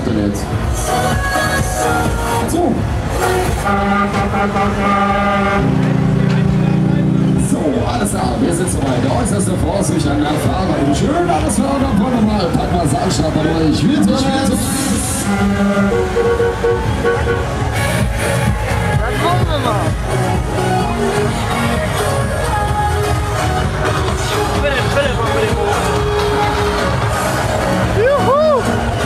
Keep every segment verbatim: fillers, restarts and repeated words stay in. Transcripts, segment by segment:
sagt er jetzt. So. So, alles klar, wir sind soweit. Der äußerste Vorsicht an der Fahrer. Schön, alles klar, dann wollen wir mal. Pack mal Saalschnapper durch. Wir sind jetzt. Dann kommen wir mal. Ich bin den Philipp und den Boden. Juhu!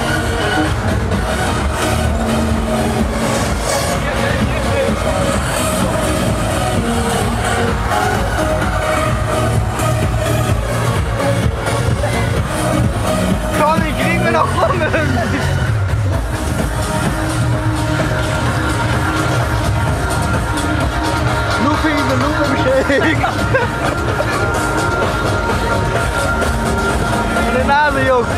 Komm, die kriegen wir noch rum irgendwie. Snoopy in the Looping Shake. Meine Nase juckt.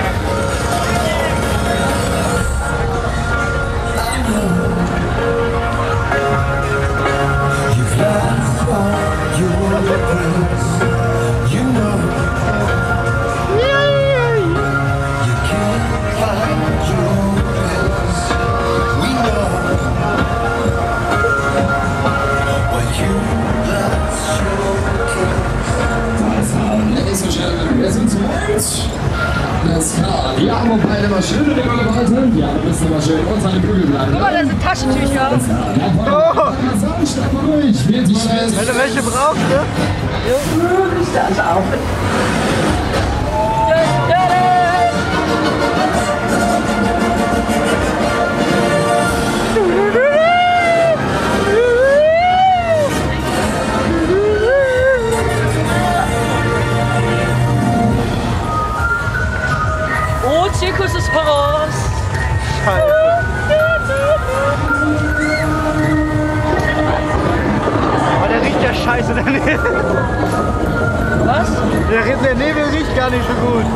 Alles klar, die Arme und Beine mal schön in die Rolle halten. Ja, dann müssen wir mal schön unter den Bügel bleiben. Guck mal, da sind Taschentücher. Oh! Steig mal durch. Wenn du welche brauchst, ne? Ich das auch. Oh, Zirkus ist voraus. Scheiße. Aber der riecht ja scheiße, der Nebel. Was? Der, der Nebel riecht gar nicht so gut.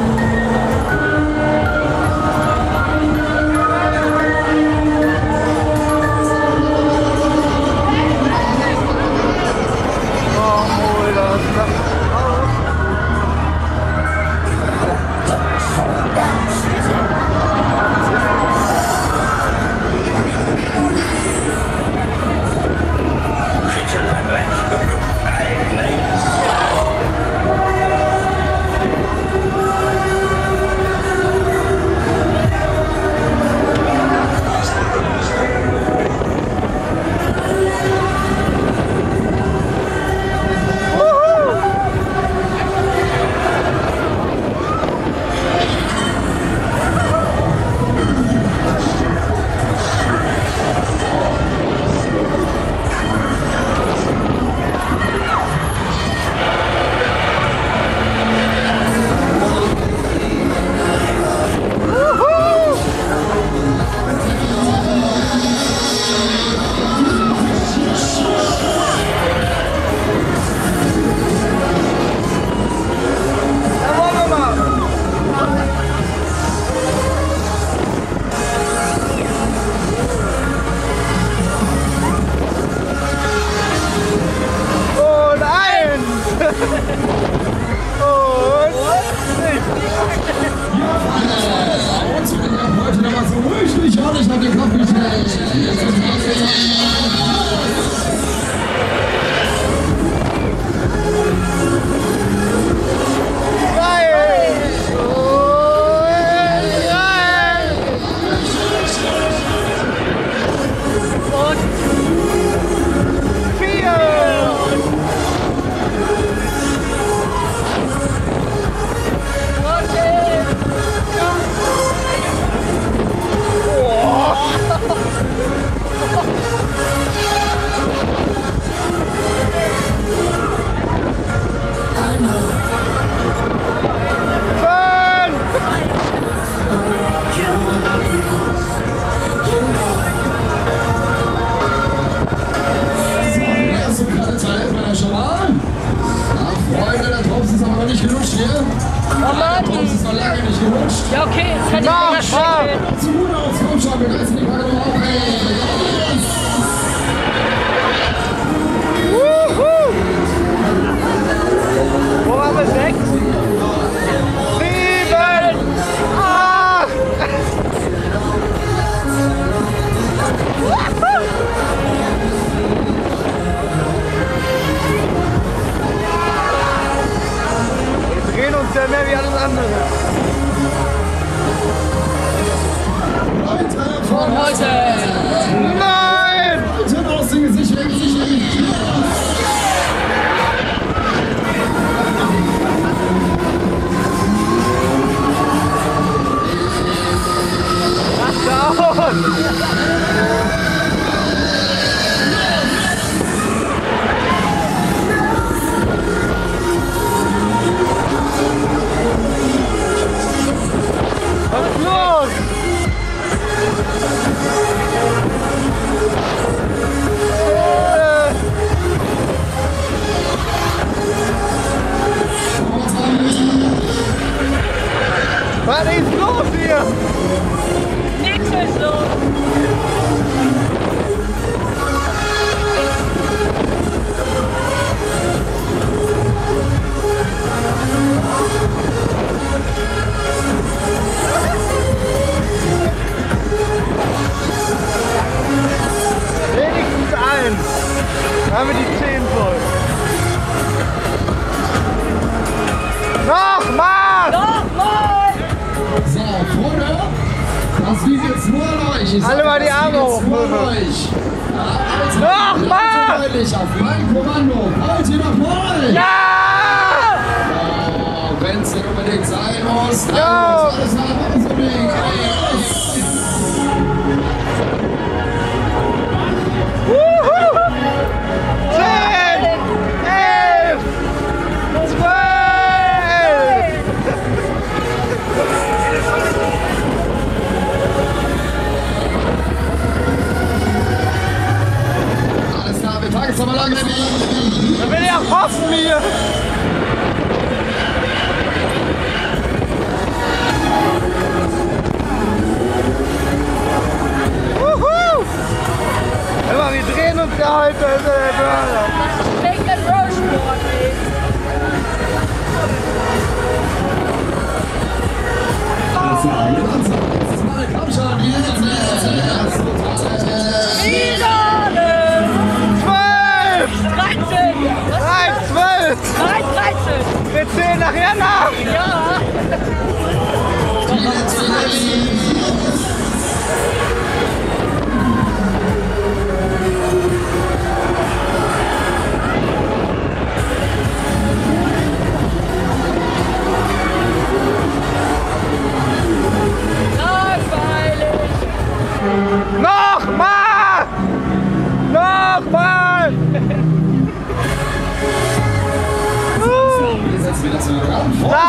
Ja, okay, jetzt kann ich Mach, mal schlecht mach. Zu gut aus, komm schon, wir reißen die Beine mal auf. Wuhu! Wo haben wir sechs? Sieben! Acht! Was ist los? Was ist los hier? Nix ist los. Wenigstens eins. Dann haben wir die zehn voll. Nochmal! Nochmal! So, Freunde, das liegt jetzt nur an euch. Ich Alle sag, mal die das Arme liegt jetzt hoch, nur an Möwe. euch. Ja, also, Nochmal! laut und deutlich auf mein Kommando. Halt ihr nochmal! Ja! Oh, wenn es denn unbedingt sein muss. Ja! Alles nach Hause legen. Wuhu! zehn! elf! zwölf! Alles klar, wir packen es aber lange. Da will ich auch hoffen hier! Wuhu! Hör mal, wir drehen uns ja heute hinter der Burger. Das ist Make and Roll Sport, ey. Komm schon, hier ist es. Finale! zwölf! dreizehn! Was? Nein, zwölf! Nein, dreizehn! Wir zählen nachher nach! Ja! Langweilig! Nochmal! Nochmal! Hier setzen wir das wieder dran. Nein!